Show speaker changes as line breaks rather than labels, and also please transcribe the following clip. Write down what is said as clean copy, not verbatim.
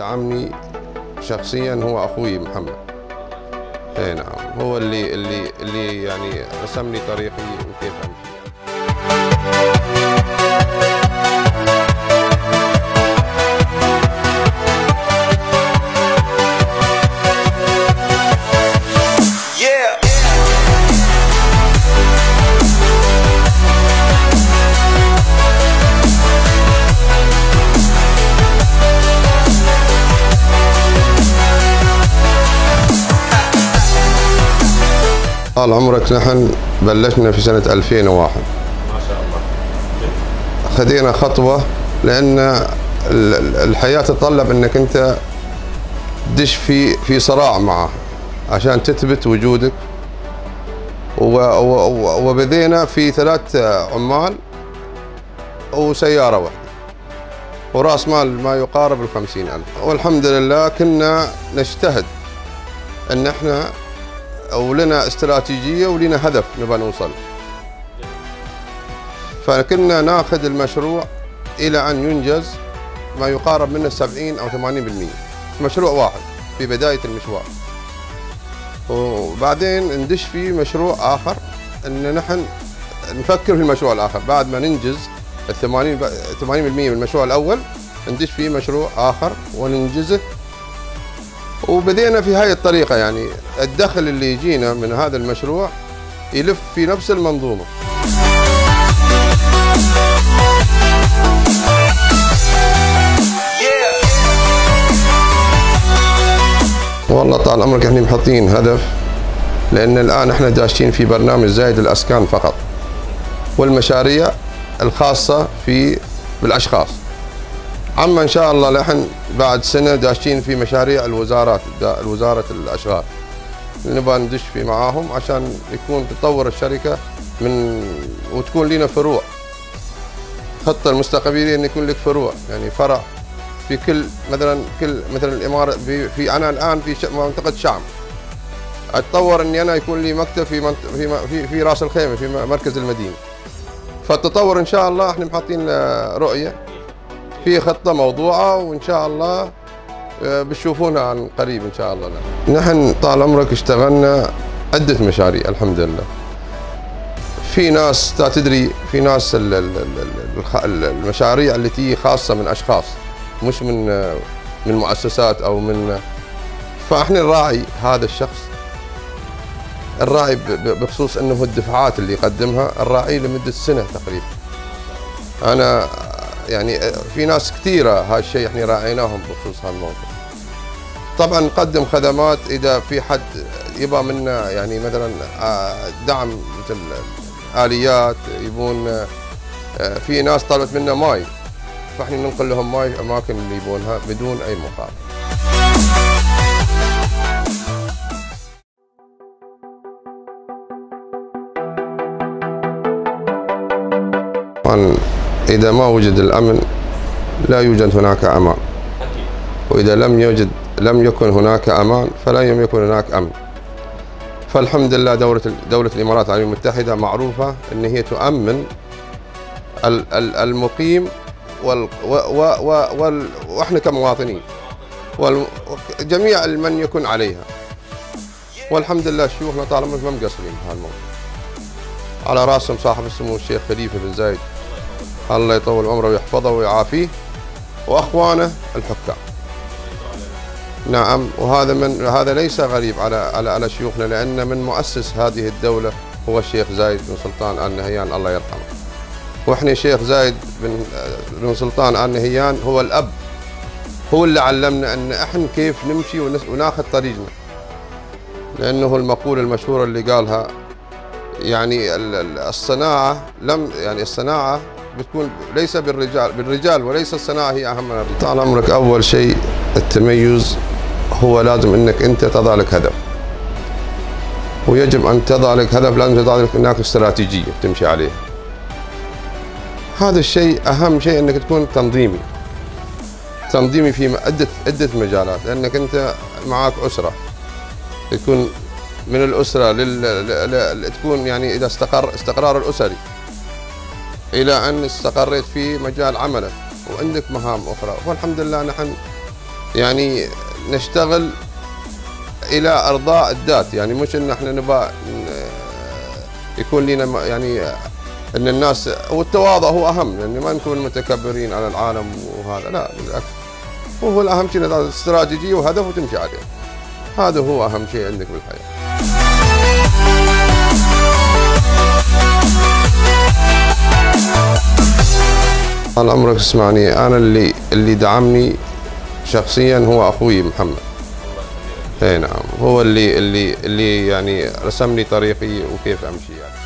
دعمني شخصيا هو اخوي محمد. اي نعم، هو اللي يعني رسم لي طريقي وكيف امشي. طال عمرك، نحن بلشنا في سنة 2001 ما شاء الله. خذينا خطوة لأن الحياة تتطلب أنك أنت تدش في صراع معها عشان تثبت وجودك، وبدينا في 3 عمال وسيارة واحدة ورأس مال ما يقارب 50,000، والحمد لله كنا نجتهد أن احنا ولنا استراتيجية ولنا هدف نبغى نوصل، فكنا ناخذ المشروع إلى أن ينجز ما يقارب منه 70 أو 80%، مشروع واحد في بداية المشوار، وبعدين ندش في مشروع آخر أن نحن نفكر في المشروع الآخر بعد ما ننجز 80% من المشروع الأول، ندش في مشروع آخر وننجزه. وبدينا في هاي الطريقة، يعني الدخل اللي يجينا من هذا المشروع يلف في نفس المنظومة. والله طال عمرك احنا محطين هدف، لأن الآن احنا داشين في برنامج زايد الأسكان فقط، والمشاريع الخاصة بالأشخاص. عما إن شاء الله لحن بعد سنة داشين في مشاريع وزارة الأشغال، نبغى ندش في معاهم عشان يكون تطور الشركة وتكون لنا فروع. خطة المستقبلية إن يكون لك فروع، يعني فرع في كل مثلا الإمارة. أنا الآن في منطقة شعم، أتطور إني أنا يكون لي مكتب في راس الخيمة في مركز المدينة. فالتطور إن شاء الله إحنا محاطين رؤية، في خطة موضوعة، وإن شاء الله بتشوفونها عن قريب إن شاء الله. نحن طال عمرك اشتغلنا عدة مشاريع الحمد لله. في ناس تدري، في ناس المشاريع التي خاصة من أشخاص، مش من مؤسسات أو من، فإحنا نراعي هذا الشخص، الراعي بخصوص أنه الدفعات اللي يقدمها الراعي لمدة سنة تقريبا. أنا يعني في ناس كثيرة هالشيء احنا راعيناهم بخصوص هالموضوع. طبعا نقدم خدمات اذا في حد يبغى منا، يعني مثلا دعم مثل آليات، يبون في ناس طلبت منا ماي، فاحنا ننقل لهم ماي في اماكن اللي يبونها بدون اي مقابل. طبعا إذا ما وجد الأمن لا يوجد هناك أمان، وإذا لم يكن هناك أمان فلا يكن هناك أمن. فالحمد لله دولة الإمارات العربية المتحدة معروفة أن هي تؤمن المقيم وإحنا كمواطنين وجميع من يكون عليها. والحمد لله شيوخنا طال عمرك ما مقصرين بهالموضوع، على راسهم صاحب السمو الشيخ خليفة بن زايد الله يطول عمره ويحفظه ويعافيه، واخوانه الحكام. نعم، هذا ليس غريب على شيوخنا، لان من مؤسس هذه الدوله هو الشيخ زايد بن سلطان آل نهيان الله يرحمه. واحنا الشيخ زايد بن سلطان آل نهيان هو الاب، هو اللي علمنا ان احنا كيف نمشي وناخذ طريقنا، لانه المقوله المشهوره اللي قالها يعني الصناعه بتكون ليس بالرجال وليس الصناعة هي أهم من الرجال. طال عمرك أول شيء التميز هو لازم أنك أنت تضع لك هدف، ويجب أن تضع لك هدف، لازم تضع لك هناك استراتيجية تمشي عليها. هذا الشيء أهم شيء أنك تكون تنظيمي في عدة مجالات، لأنك أنت معك أسرة، يكون من الأسرة تكون يعني إذا استقرار الأسري إلى أن استقريت في مجال عملك وعندك مهام أخرى. والحمد لله نحن يعني نشتغل الى ارضاء الذات، يعني مش ان احنا نبى يكون لنا يعني ان الناس، والتواضع هو اهم، يعني ما نكون متكبرين على العالم وهذا، لا بالعكس، هو الاهم شيء استراتيجيه وهدف وتمشي عليه، هذا هو اهم شيء عندك بالحياه. طال عمرك اسمعني، انا اللي دعمني شخصيا هو اخوي محمد. اي نعم، هو اللي يعني رسم لي طريقي وكيف امشي يعني.